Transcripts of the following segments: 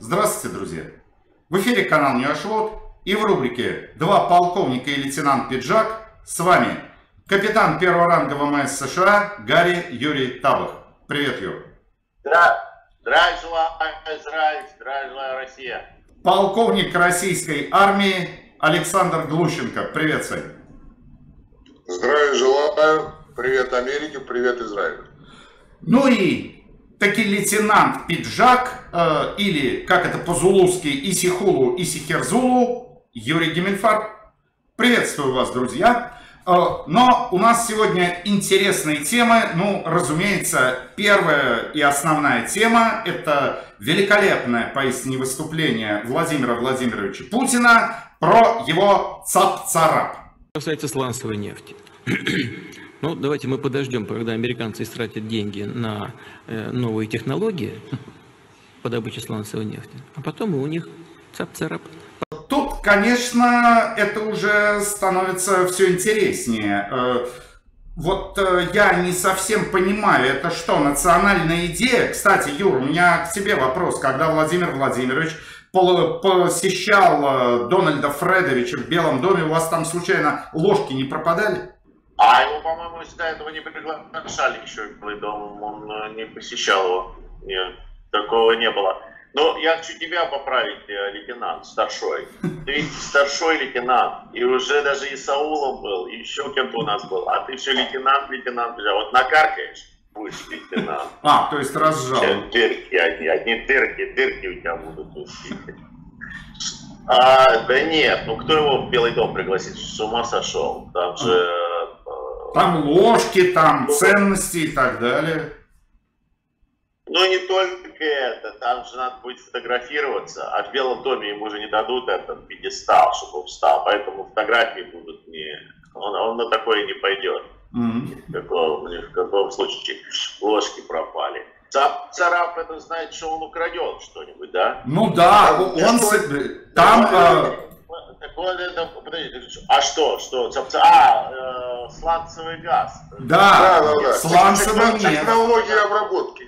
Здравствуйте, друзья! В эфире канал Неошлот и в рубрике «Два полковника и лейтенант Пиджак» с вами капитан первого ранга ВМС США Гарри Юрий Табах. Привет, Юр! Здравия желаю, Израиль, здравия желаю, Россия! Полковник российской армии Александр Глущенко. Привет, Сань! Здравия желаю, привет Америке, привет Израилю! Ну и таки лейтенант Пиджак, или, как это по-зулузски, Исихулу, Исихерзулу, Юрий Гемельфарб. Приветствую вас, друзья. Но у нас сегодня интересные темы. Ну, разумеется, первая и основная тема – это великолепное поистине выступление Владимира Владимировича Путина про его цап-царап. Касается сланцевой нефти. Ну, давайте мы подождем, когда американцы истратят деньги на новые технологии по добыче сланцевой нефти, а потом и у них цап-царап. Тут, конечно, это уже становится все интереснее. Вот я не совсем понимаю, это что, национальная идея? Кстати, Юр, у меня к тебе вопрос. Когда Владимир Владимирович посещал Дональда Фредовича в Белом доме, у вас там случайно ложки не пропадали? А его, по-моему, сюда этого не приглашали еще в Белый дом, он не посещал его. Нет, такого не было. Но я хочу тебя поправить, лейтенант, старшой. Ты ведь старшой лейтенант, и уже даже и Саулом был, и еще кем-то у нас был. А ты все лейтенант, вот накаркаешь, будешь лейтенант. А, то есть разжал. Дырки одни дырки у тебя будут. Да нет, ну кто его в Белый дом пригласит? С ума сошел. Там же... Там ложки, там ценности и так далее. Ну не только это, там же надо будет фотографироваться, а в Белом доме ему же не дадут этот пьедестал, чтобы он встал, поэтому фотографии будут не... Он на такое не пойдет. В каком случае ложки пропали. Царап, это значит, что он украдет что-нибудь, да? Ну да, он... Там... Подожди, а что? Сланцевый газ. Да. Сланцевый нет. Технология обработки.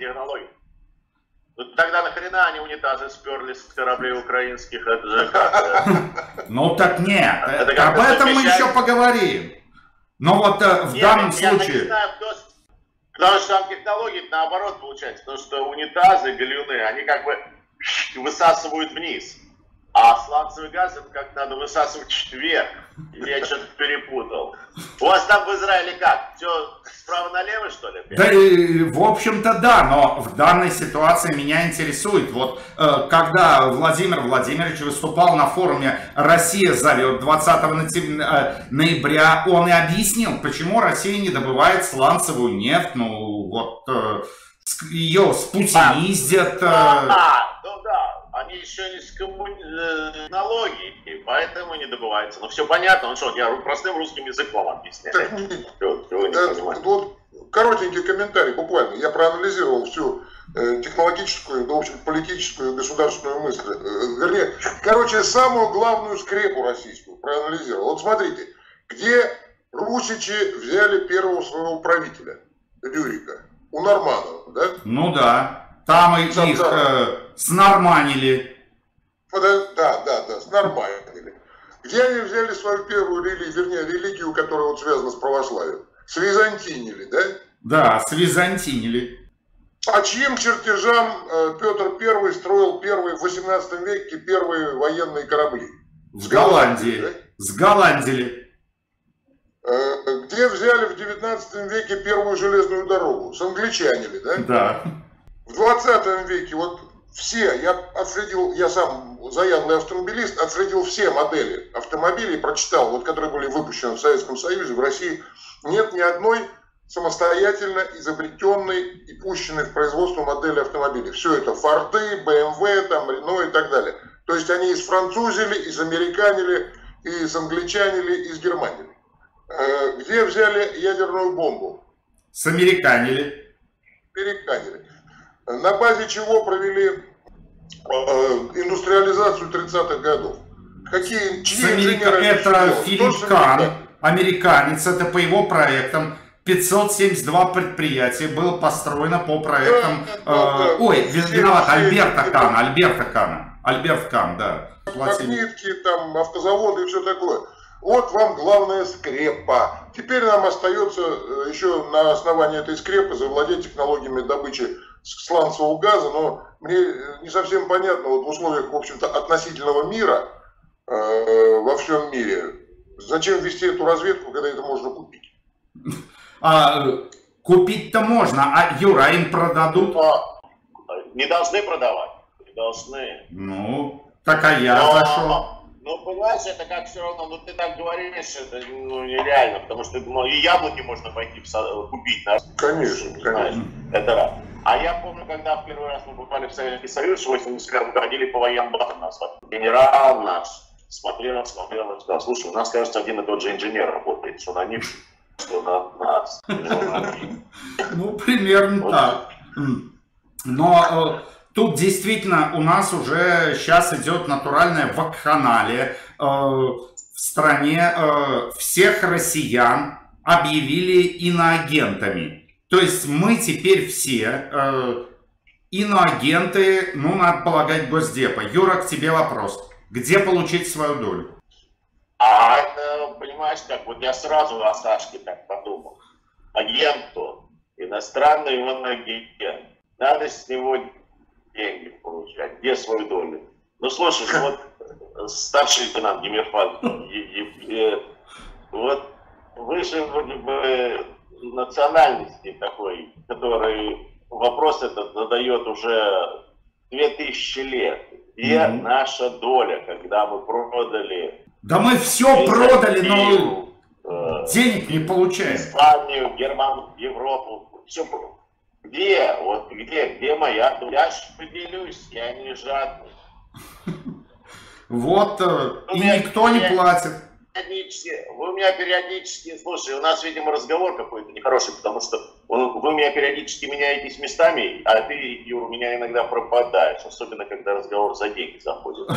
Ну тогда нахрена они унитазы сперли с кораблей украинских? Это же как... Ну так нет, об этом мы еще поговорим. Но вот в данном случае... Потому что там технологии наоборот получается. Потому что унитазы, галюны, они как бы высасывают вниз. А сланцевый газ это как надо высасывать вверх. Я что-то перепутал. У вас там в Израиле как? Все справа налево, что ли? Да, в общем-то да, но в данной ситуации меня интересует. Вот когда Владимир Владимирович выступал на форуме «Россия зовет» 20 ноября, он и объяснил, почему Россия не добывает сланцевую нефть. Ну вот ее спутиниздят. Ну да. Они еще не с налоги, поэтому не добываются. Ну все понятно, ну что, я простым русским языком объясняю. Вот коротенький комментарий, буквально. Я проанализировал всю технологическую, да, в общем, политическую, государственную мысль. Вернее, короче, самую главную скрепу российскую проанализировал. Вот смотрите, где русичи взяли первого своего правителя, Рюрика? У норманов, да? Ну да. Там их снорманили. Да, снорманили. Где они взяли свою первую религию, которая вот связана с православием? Свизантинили, да? Да, свизантинили. По чьим чертежам Петр I строил первые в 18 веке первые военные корабли? В Голландии. Да? Сголландили. Где взяли в 19 веке первую железную дорогу? С англичанами, да? Да. В 20 веке вот все, я сам заядлый автомобилист, отследил все модели автомобилей, прочитал, вот которые были выпущены в Советском Союзе, в России нет ни одной самостоятельно изобретенной и пущенной в производство модели автомобилей. Все это Форды, BMW, там, Рено и так далее. То есть они из французили, из американили, из англичанили, из германили. Где взяли ядерную бомбу? С американили. Американили. На базе чего провели индустриализацию 30-х годов? Чьи инженеры это Филипп Кан, американец, это по его проектам. 572 предприятия было построено по проектам... виноват, Альберт Кан, да. Магнитки, там, автозаводы и все такое. Вот вам главная скрепа. Теперь нам остается еще на основании этой скрепы завладеть технологиями добычи сланцевого газа, но мне не совсем понятно, вот в условиях, в общем-то, относительного мира во всем мире, зачем вести эту разведку, когда это можно купить? Купить-то можно, Юра, им продадут? Не должны продавать, не должны. Ну, так я зашел. Ну, понимаешь, это как все равно, ну ты так говоришь, это нереально, потому что и яблоки можно пойти купить. Конечно. Это раз. А я помню, когда в первый раз мы попали в Советский Союз, в 80-м ходили по военбатам нас. Генерал наш смотрел и сказал: слушай, у нас, кажется, один и тот же инженер работает, что на них, что на нас. Ну, примерно так. Но тут действительно у нас уже сейчас идет натуральная вакханалия. В стране всех россиян объявили иноагентами. То есть мы теперь все иноагенты, ну, надо полагать, Госдепа. Юра, к тебе вопрос. Где получить свою долю? Это, понимаешь, как вот я сразу о Сашке так подумал. Агенту, иностранный он агент. Надо с него деньги получать. Где свою долю? Ну, слушай, вот старший лейтенант Гиммерфальд, вот вы же вроде бы национальности такой, который вопрос этот задает уже 2000 лет. Где наша доля, когда мы продали... Да мы все продали, но денег не получаем. Испанию, Германию, Европу, все. Где? Вот где моя доля? Я же поделюсь, я не жадный. Вот, и никто не платит. Вы у меня периодически, слушай, у нас, видимо, разговор какой-то нехороший, потому что вы меня периодически меняетесь местами, а ты, Юра, у меня иногда пропадаешь, особенно когда разговор за деньги заходит.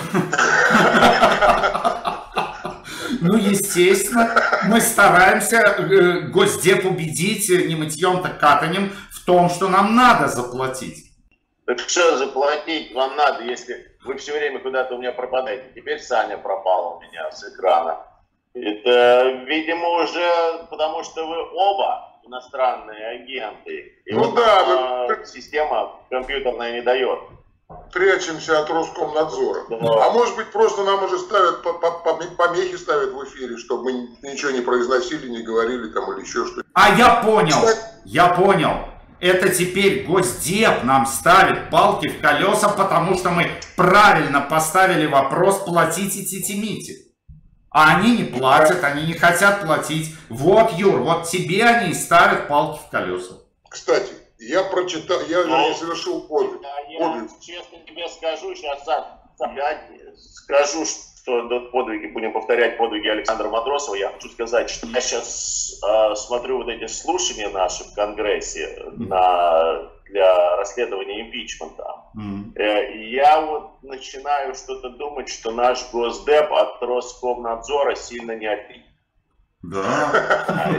Ну, естественно, мы стараемся Госдеп убедить не мытьем, так катанем в том, что нам надо заплатить. Так что заплатить вам надо, если вы все время куда-то у меня пропадаете? Теперь Саня пропал у меня с экрана. Это, видимо, уже потому что вы оба иностранные агенты. И ну вот да, система компьютерная не дает. Прячемся от Роскомнадзора. Да. А может быть, просто нам уже ставят, помехи ставят в эфире, чтобы мы ничего не произносили, не говорили там или еще что-то. А я понял. Это теперь Госдеп нам ставит палки в колеса, потому что мы правильно поставили вопрос платить и титимите. А они не платят, они не хотят платить. Вот, Юр, вот тебе они ставят палки в колеса. Кстати, я прочитал, я совершил подвиг. Я честно тебе скажу, сейчас скажу, что подвиги, будем повторять подвиги Александра Матросова. Я хочу сказать, что я сейчас смотрю вот эти слушания наши в Конгрессе для расследования импичмента. И я вот начинаю что-то думать, что наш Госдеп от Роскомнадзора сильно не отличен. Да.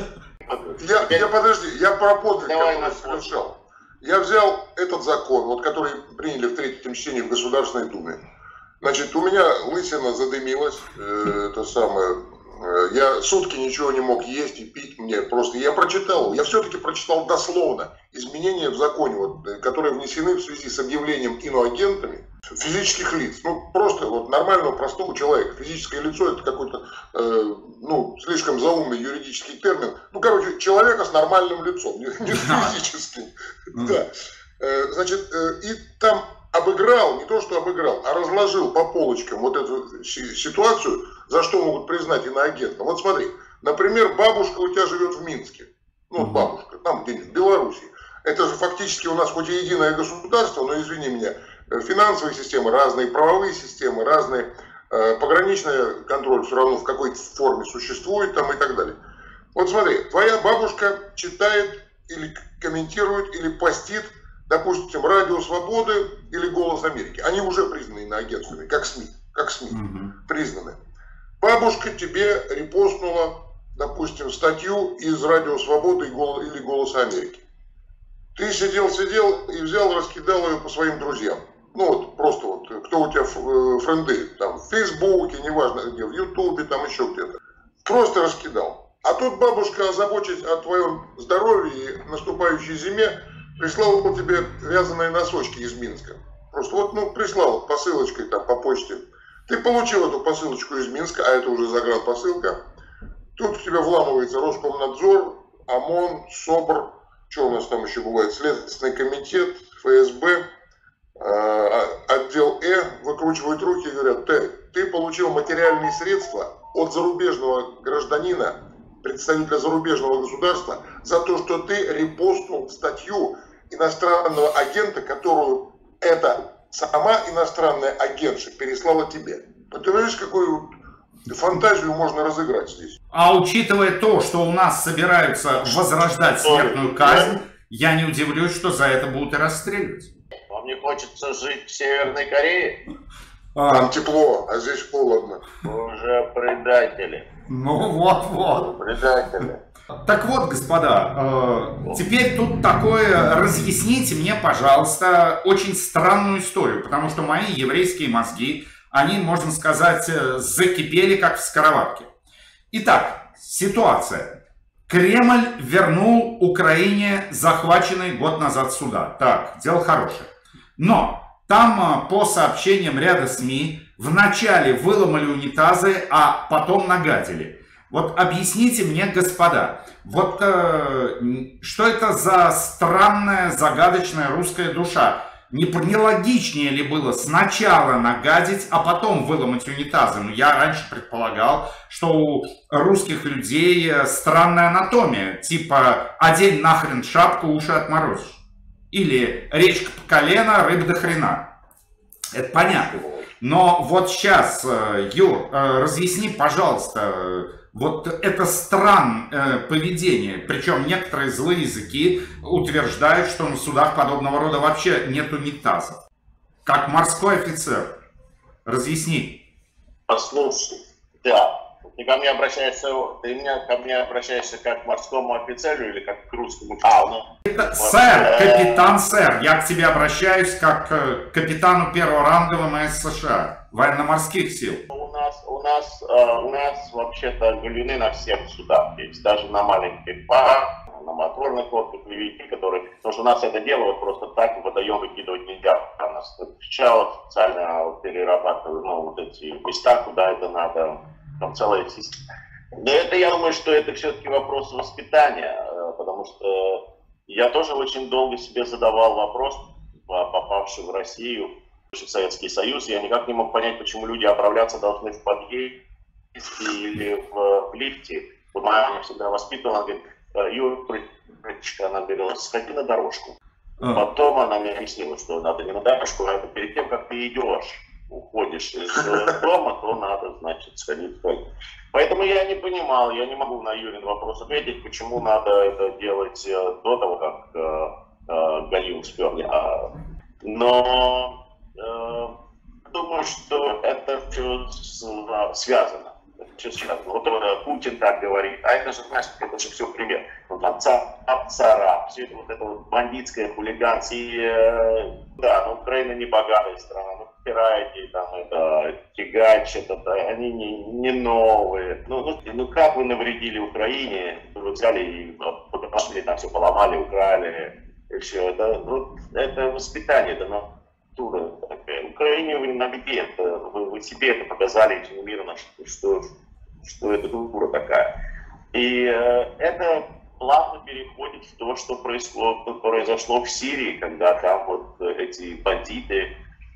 Подожди, я про подвиг совершал. Я взял этот закон, вот который приняли в третьем чтении в Государственной Думе. Значит, у меня лысина задымилась, это самое. Я сутки ничего не мог есть и пить, мне просто... Я прочитал, я все-таки прочитал дословно изменения в законе, вот, которые внесены в связи с объявлением иноагентами физических лиц. Ну, просто вот нормального, простого человека. Физическое лицо — это какой-то, слишком заумный юридический термин. Ну, короче, человека с нормальным лицом, не физическим. Да. Значит, и там обыграл, не то что обыграл, а разложил по полочкам вот эту ситуацию, за что могут признать иноагентом. Вот смотри, например, бабушка у тебя живет в Минске. Ну, бабушка, там где-нибудь в Беларуси. Это же фактически у нас хоть и единое государство, но, извини меня, финансовые системы разные, правовые системы разные, пограничный контроль все равно в какой-то форме существует там и так далее. Вот смотри, твоя бабушка читает или комментирует, или постит, допустим, Радио Свободы или Голос Америки. Они уже признаны иноагентствами, как СМИ признаны. Бабушка тебе репостнула допустим, статью из «Радио Свободы» или «Голоса Америки». Ты сидел и взял, раскидал ее по своим друзьям. Ну вот, просто вот, кто у тебя френды, там, в Фейсбуке, неважно где, в Ютубе, там еще где-то. Просто раскидал. А тут бабушка, озабочась о твоем здоровье и наступающей зиме, прислала тебе вязаные носочки из Минска. Просто вот, ну, прислал посылочкой там по почте. Ты получил эту посылочку из Минска, а это уже загранпосылка. Тут у тебя вламывается Роскомнадзор, ОМОН, СОБР, что у нас там еще бывает, Следственный комитет, ФСБ, отдел выкручивают руки и говорят: ты получил материальные средства от зарубежного гражданина, представителя зарубежного государства, за то, что ты репостнул статью иностранного агента, которую эта сама иностранная агентша переслала тебе. Ну, ты видишь, какую фантазию можно разыграть здесь. А учитывая то, что у нас собираются возрождать смертную казнь, я не удивлюсь, что за это будут и расстреливать. Вам не хочется жить в Северной Корее? Там тепло, а здесь холодно. Вы уже предатели. Ну вот. Предатели. Так вот, господа, теперь тут такое, разъясните мне, пожалуйста, очень странную историю, потому что мои еврейские мозги, они, можно сказать, закипели, как в скороварке. Итак, ситуация. Кремль вернул Украине захваченный год назад суда. Так, дело хорошее. Но там, по сообщениям ряда СМИ, вначале выломали унитазы, а потом нагадили. Вот объясните мне, господа, вот что это за странная, загадочная русская душа? Не логичнее ли было сначала нагадить, а потом выломать унитазы? Ну, я раньше предполагал, что у русских людей странная анатомия, типа «одень нахрен шапку, уши отморозишь». Или «речка по колено, рыба до хрена». Это понятно. Но вот сейчас, Юр, разъясни, пожалуйста, вот это странное поведение. Причем некоторые злые языки утверждают, что на судах подобного рода вообще нет унитазов. Как морской офицер. Разъясни. Послушай, да. Ты ко мне обращаешься как к морскому офицеру или как к русскому? Это сэр, капитан сэр. Я к тебе обращаюсь как к капитану первого ранга ВМС США, военно-морских сил. У нас вообще-то галюны на всех судах есть, даже на маленьких парах, на моторных лодках, левики, которые... Потому что у нас это дело вот просто так в водоем выкидывать нельзя. У нас сначала специально перерабатывают, вот эти места, куда это надо. Там целая система. Но это, я думаю, что это все-таки вопрос воспитания, потому что я тоже очень долго себе задавал вопрос, попавший в Россию, в Советский Союз, я никак не мог понять, почему люди отправляться должны в подъезде или в лифте. Вот моя мама всегда воспитывала, она говорит: Юрочка, она говорила, сходи на дорожку. Потом она мне объяснила, что надо не на дорожку, а это перед тем, как ты уходишь из дома, то надо, значит, сходить. Поэтому я не понимал, я не могу на Юрин вопрос ответить, почему надо это делать до того, как Галину сперли. Но думаю, что это все связано. Вот Путин так говорит, а это же, знаешь, это же все пример. Ну, там царап, все это вот это вот бандитское хулиганство. Да, но Украина не богатая страна, ну, пираты, там, это, тягач, это, они не новые. Ну, как вы навредили Украине, вы взяли и пошли, там все поломали, украли, и все. Это воспитание, это натура такая. Украине вы на беде, вы себе это показали всему миру, что это дура такая. И это плавно переходит в то, что произошло в Сирии, когда там вот эти бандиты,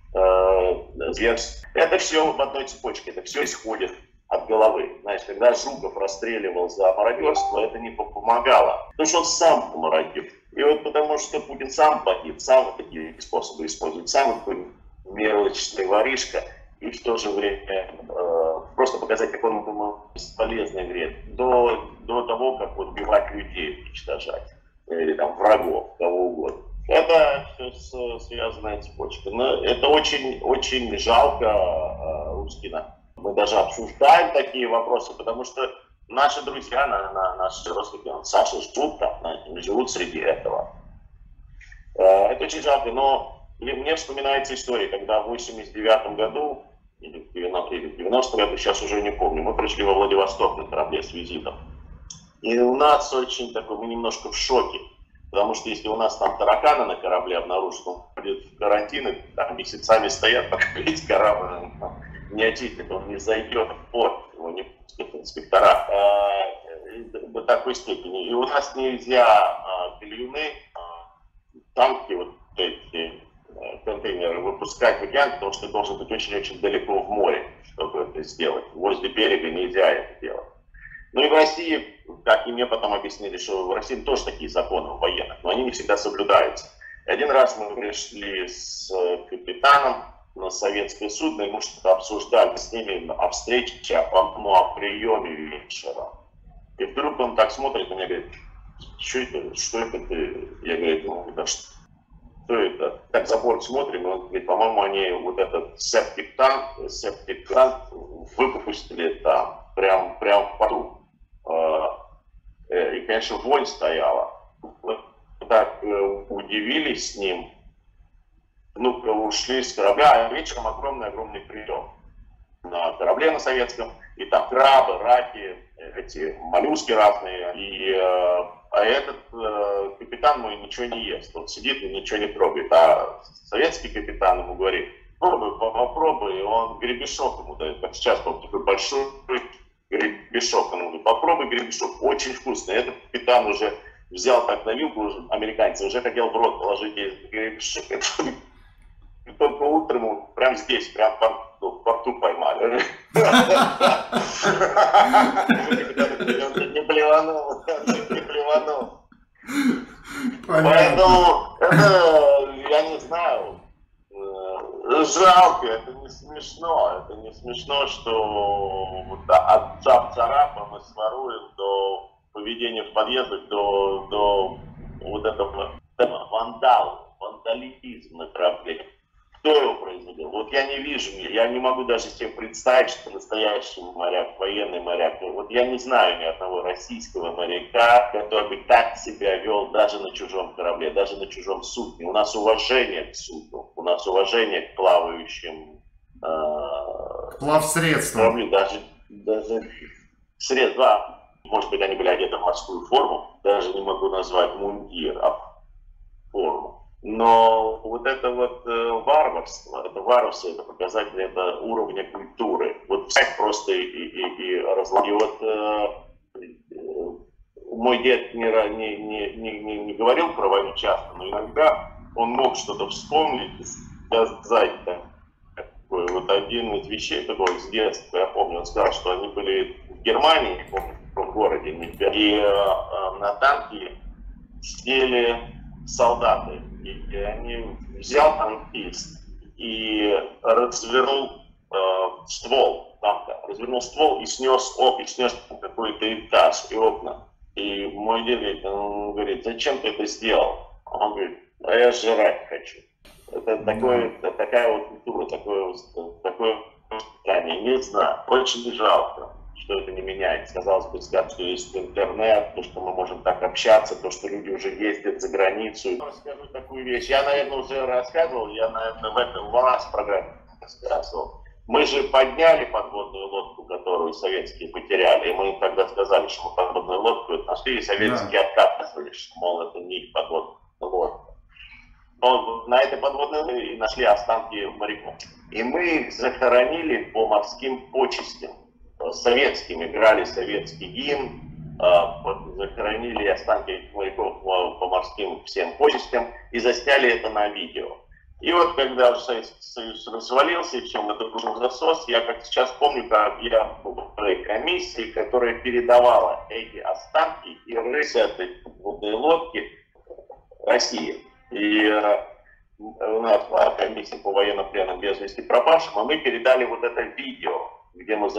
это все в одной цепочке, это все исходит от головы. Знаешь, когда Жуков расстреливал за мародерство, это не помогало, потому что он сам мародер. И вот потому что Путин сам бандит, сам такие способы использует, сам такой мелочный воришка, и в то же время просто показать, как он бесполезный вред, до того, как вот убивать людей, уничтожать, или там врагов, кого угодно. Это все связанная цепочка. Но это очень жалко, Рускина. Мы даже обсуждаем такие вопросы, потому что наши друзья, наши родственники, Саша, живут там, живут среди этого. Это очень жалко, но мне вспоминается история, когда в 89 году, или в 90 году, сейчас уже не помню, мы пришли во Владивосток на корабле с визитом. И у нас очень такой, мы немножко в шоке. Потому что если у нас там тараканы на корабле обнаружат, он ходит в карантин, и там месяцами стоят, пока весь корабль не очистит, он не зайдет в порт, его не пустят инспектора до такой степени. И у нас нельзя гальюны, танки, вот эти контейнеры выпускать в океан, потому что должен быть очень-очень далеко в море, чтобы это сделать. Возле берега нельзя это делать. Ну и в России, как и мне потом объяснили, что в России тоже такие законы военных, но они не всегда соблюдаются. И один раз мы пришли с капитаном на советское судно, и мы что-то обсуждали с ними о встрече, о приеме вечером. И вдруг он так смотрит на меня и говорит: что это ты? Я говорю: да что это? Так за борт смотрим, и он говорит: по-моему, они вот этот септик-танк выпустили там, прям в порту. И, конечно, вонь стояла. Мы так удивились с ним. Ну, ушли с корабля, а вечером огромный прием на корабле на советском. И там крабы, раки, эти моллюски разные. А этот капитан мой ничего не ест. Он сидит и ничего не трогает. А советский капитан ему говорит: попробуй. И он гребешок ему дает. Как сейчас, такой большой гребешок. Он говорит: попробуй гребешок. Очень вкусно. Этот капитан уже взял так на вилку, американец, уже хотел в рот положить гребешок. И только утром, прям здесь, прям в порту поймали. Не плеванул. Поэтому это, я не знаю, жалко, это не смешно. Это не смешно, что от цап-царапа мы своруем до поведения в подъездах, до вот этого вандализм на корабле. Кто его производил? Вот я не вижу, я не могу даже себе представить, что настоящий моряк, военный моряк. Вот я не знаю ни одного российского моряка, который бы так себя вел даже на чужом корабле, даже на чужом судне. У нас уважение к судну, у нас уважение к плавающим плавсредствам. Даже средства. Может быть, они были одеты в морскую форму, даже не могу назвать мундир, а форму. Но вот это вот варварство, это показатель это уровня культуры. Вот взять просто и разложить. И вот мой дед не говорил про войну часто, но иногда он мог что-то вспомнить и сказать. Такой вот один из вещей, такой с детства, я помню, он сказал, что они были в Германии, не помню, в каком городе, и на танке сели солдаты. И они взял танкист и развернул ствол танка, и снес какой-то этаж и окна. И мой дед говорит: зачем ты это сделал? Он говорит: а я жрать хочу. Это такая вот культура, такое воспитание. Не знаю, очень жалко, что это не меняется. Казалось бы, что есть интернет, то, что мы можем так общаться, то, что люди уже ездят за границу. Я расскажу такую вещь. Я, наверное, уже рассказывал, в вас в программе рассказывал. Мы же подняли подводную лодку, которую советские потеряли, и мы им тогда сказали, что мы подводную лодку нашли, и советские отказывались, что, мол, это не их подводная лодка. Но на этой подводной лодке нашли останки моряков. И мы их захоронили по морским почестям. Советским, играли советский гимн, захоронили останки моряков по морским всем почестям и засняли это на видео. И вот когда Советский Союз развалился, и все, это был засос, я как сейчас помню, как я был в той комиссии, которая передавала эти останки и рысь этой подводной лодки России. И у нас была комиссия по военно-пленным без вести пропавшим, а мы передали вот это видео, где мы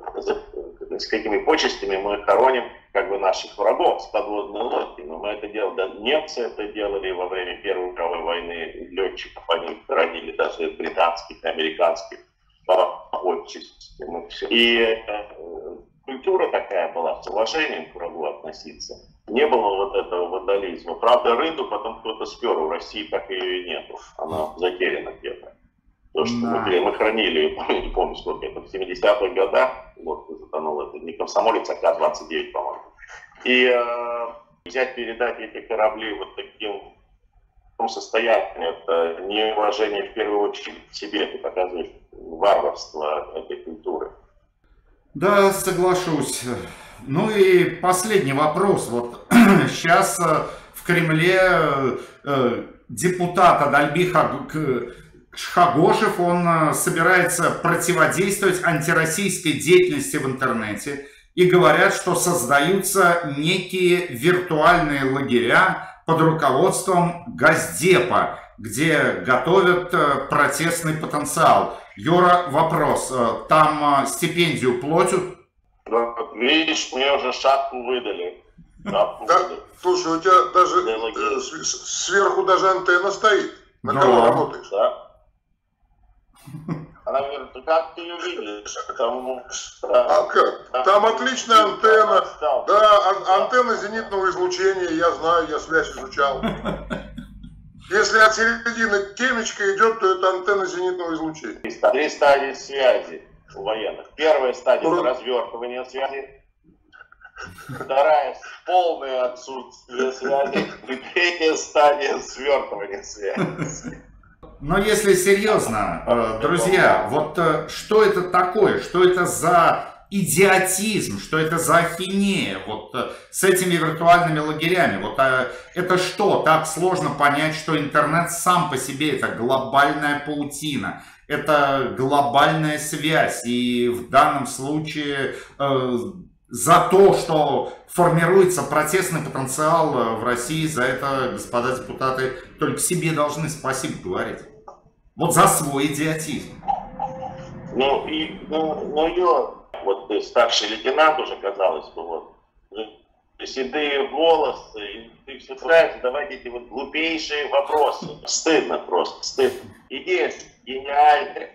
с какими почестями мы хороним как бы наших врагов с подводной лодки. Но мы это делали, да, немцы это делали во время Первой мировой войны, летчиков они хоронили даже британских, американских почестей. И культура такая была, с уважением к врагу относиться. Не было вот этого вандализма. Правда, рынду потом кто-то спер, в России так ее и нету. Она затеряна где-то. То, что мы хранили ее, не помню сколько это, в 70-х годах, лодка затонула, это не Комсомолец, а К-29, по-моему. И взять, передать эти корабли вот таким состоянии, это неуважение в первую очередь к себе, ты показываешь варварство этой культуры. Да, соглашусь. Ну и последний вопрос. Вот сейчас в Кремле депутат Адальби Шхагошев, он собирается противодействовать антироссийской деятельности в интернете. И говорят, что создаются некие виртуальные лагеря под руководством Госдепа, где готовят протестный потенциал. Юра, вопрос. Там стипендию платят? Видишь, мне уже шапку выдали. Да, слушай, у тебя даже сверху даже антенна стоит. На кого работаешь? Да. Она говорит, как ты ее видишь? Потому что... А как? Там отличная антенна. Да, антенна зенитного излучения, я знаю, я связь изучал. Если от середины темечка идет, то это антенна зенитного излучения. 3 стадии связи у военных. Первая стадия — развертывание связи. Вторая — полное отсутствие связи. И третья стадия — свертывание связи. Но если серьезно, друзья, вот что это такое, что это за идиотизм, что это за ахинея вот с этими виртуальными лагерями? Вот это что, так сложно понять, что интернет сам по себе это глобальная паутина, это глобальная связь, и в данном случае за то, что формируется протестный потенциал в России, за это, господа депутаты, только себе должны спасибо говорить. Вот за свой идиотизм. Ну, вот ты старший лейтенант уже, казалось бы, вот, седые волосы, и ты все пытаешься задавать эти вот глупейшие вопросы. Стыдно просто, стыдно. Идея гениальная,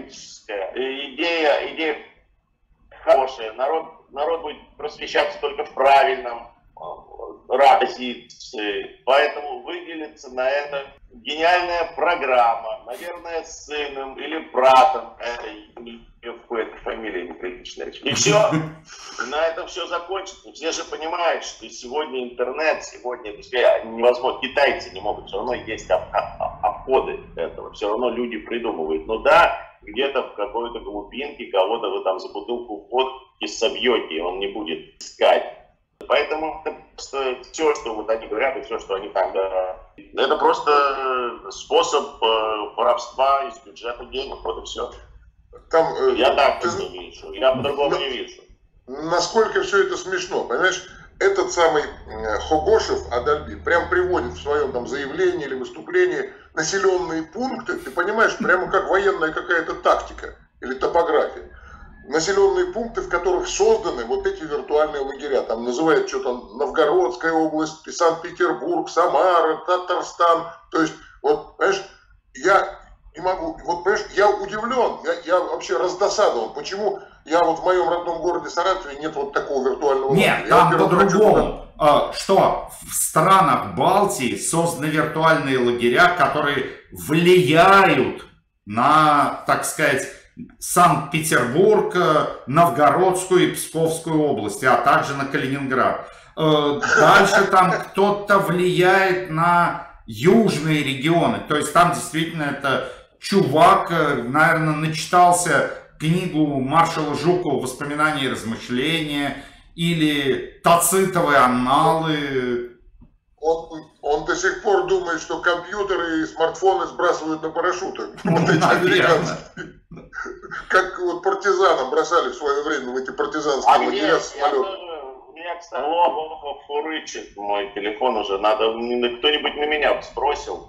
идея хорошая, народ будет просвещаться только в правильном радости, поэтому выделится на это гениальная программа, наверное, с сыном или братом, какой-то фамилия неприличная. И все, на этом все закончится. Все же понимают, что сегодня интернет, сегодня невозможно, китайцы не могут, все равно есть обходы этого, все равно люди придумывают. Ну да, где-то в какой-то глубинке кого-то вы там за бутылку водки собьете, и он не будет искать. Поэтому все, что вот они говорят, и все, что они там говорят, это просто способ воровства из бюджета денег, вот и все. Там, я так не вижу, я по-другому не вижу. Насколько все это смешно, понимаешь? Этот самый Хогошев Адальби прям приводит в своем там заявлении или выступлении населенные пункты, ты понимаешь, прямо как военная какая-то тактика или топография. Населенные пункты, в которых созданы вот эти виртуальные лагеря. Там называют что-то Новгородская область, Санкт-Петербург, Самара, Татарстан. То есть, вот, понимаешь, я не могу, вот, понимаешь, я удивлен, я вообще раздосадован, почему я вот в моем родном городе Саратове нет вот такого виртуального лагеря. Нет, там по-другому. Что в странах Балтии созданы виртуальные лагеря, которые влияют на, так сказать, Санкт-Петербург, Новгородскую и Псковскую области, а также на Калининград. Дальше там кто-то влияет на южные регионы. То есть там действительно это чувак, наверное, начитался книгу маршала Жукова «Воспоминания и размышления» или Тацитовые анналы. Он до сих пор думает, что компьютеры и смартфоны сбрасывают на парашютах. Вот эти американские. Как вот партизанам бросали в свое время в эти партизанские лагеря с самолета. У меня, кстати, фурычит мой телефон уже. Надо, кто-нибудь на меня сбросил.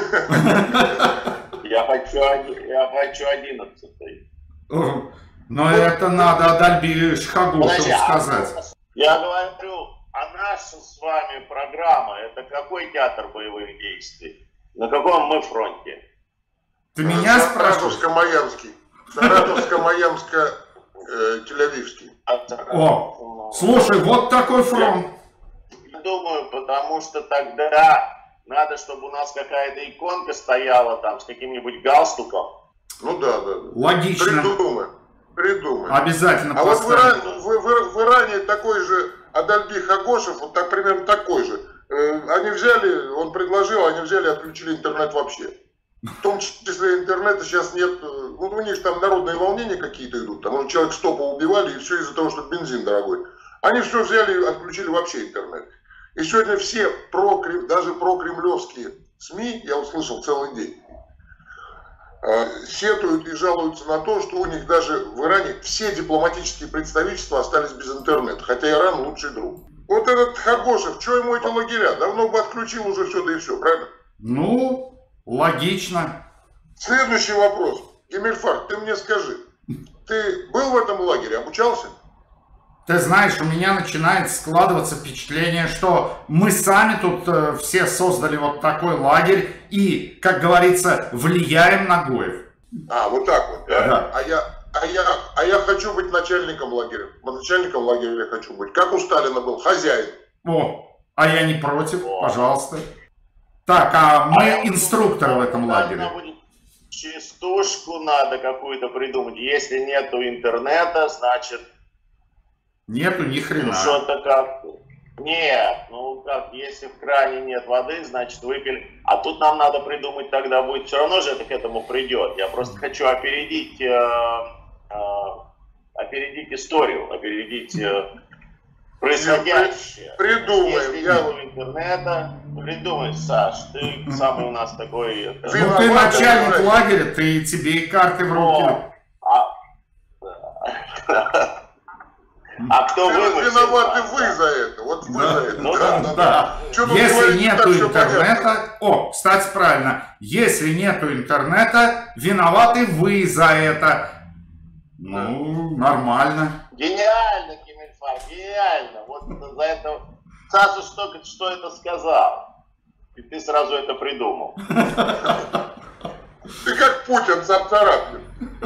Я хочу 11. Но это надо Адальби Шхагошеву сказать. Я говорю, а наша с вами программа, это какой театр боевых действий? На каком мы фронте? Ты меня спрашиваешь? Саратовско-Маямский. Саратовско-Маямская Тель-Авивский. О, слушай, вот такой фронт. Я думаю, потому что тогда надо, чтобы у нас какая-то иконка стояла там с каким-нибудь галстуком. Ну да. Логично. Придумаем. Обязательно А поставим. вот в Иране такой же Адальби Хагошев, вот так примерно такой же. Они взяли, он предложил, они взяли и отключили интернет вообще. В том числе интернета сейчас нет, ну у них там народные волнения какие-то идут, там человек 100 поубивали, и все из-за того, что бензин дорогой. Они все взяли и отключили вообще интернет. И сегодня все даже прокремлевские СМИ, я услышал целый день, сетуют и жалуются на то, что у них даже в Иране все дипломатические представительства остались без интернета, хотя Иран лучший друг. Вот этот Хагошев, что ему эти лагеря? Давно бы отключил уже все, да и все, правильно? Ну, логично. Следующий вопрос. Гиммельфарб, ты мне скажи, ты был в этом лагере, обучался? Ты знаешь, у меня начинает складываться впечатление, что мы сами тут все создали вот такой лагерь и, как говорится, влияем на Гоев. А, вот так вот, да? Да. А я хочу быть начальником лагеря. Начальником лагеря я хочу быть. Как у Сталина был, хозяин. О, а я не против, пожалуйста. Так, а мы инструкторы в этом лагере. Частушку надо какую-то придумать. Если нету интернета, значит... Нету ни хрена. Ну что-то как... Нет, ну как, если в кране нет воды, значит выпили. А тут нам надо придумать, тогда будет, все равно же это к этому придет. Я просто хочу опередить историю, опередить происходящее. Придумаем. Если нету интернета, придумай, Саш, ты самый у нас такой... Ну ты начальник лагеря, ты тебе и карты в руки. А кто вымысел? Виноваты вы за это. Вот вы за это. Ну, да. Если нету интернета... О, кстати, правильно. Если нету интернета, виноваты вы за это. Ну, нормально. Гениально, Гиммельфарб, гениально. Вот за это... Саша только что это сказал. И ты сразу это придумал. Ты как Путин с Абцараблем.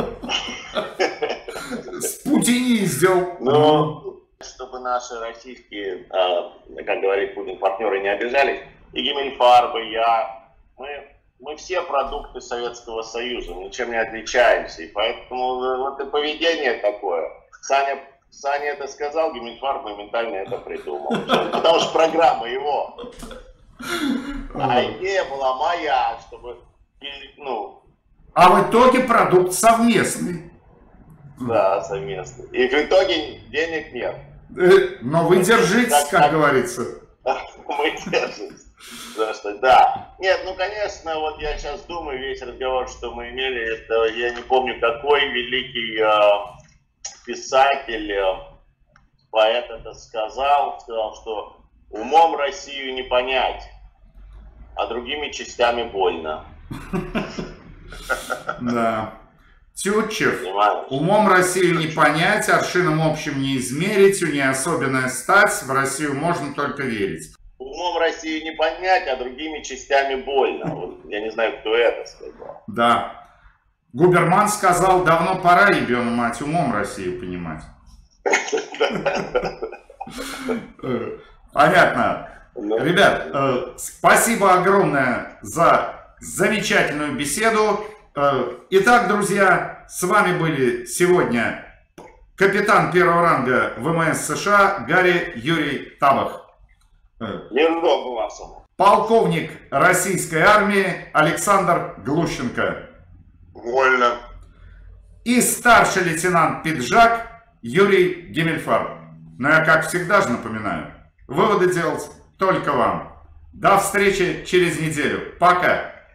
Спутиниздил. Ну, чтобы наши российские, как говорит Путин, партнеры не обижались, и Гиммельфарб, и я, мы все продукты Советского Союза, ничем не отличаемся, и поэтому вот и поведение такое. Саня это сказал, Гиммельфарб моментально это придумал. Потому что программа его. А идея была моя, чтобы, ну... А в итоге продукт совместный. Да, совместно. И в итоге денег нет. Но вы держитесь, как говорится. Мы держимся. Да. Нет, ну конечно, вот я сейчас думаю, весь разговор, что мы имели, это я не помню, какой великий писатель, поэт это сказал, что умом Россию не понять, а другими частями больно. Да. Тютчев. Понимаешь? Умом Россию не понять, аршином общим не измерить, у нее особенная стать, в Россию можно только верить. Умом Россию не понять, а другими частями больно. Вот, я не знаю, кто это сказал. Да. Губерман сказал, давно пора, ебёна мать, умом Россию понимать. Понятно. Ребят, спасибо огромное за замечательную беседу. Итак, друзья, с вами были сегодня капитан первого ранга ВМС США Гарри Юрий Табах, полковник российской армии Александр Глущенко Вольно. и старший лейтенант Пиджак Юрий Гиммельфарб. Но я, как всегда же напоминаю, выводы делать только вам. До встречи через неделю. Пока!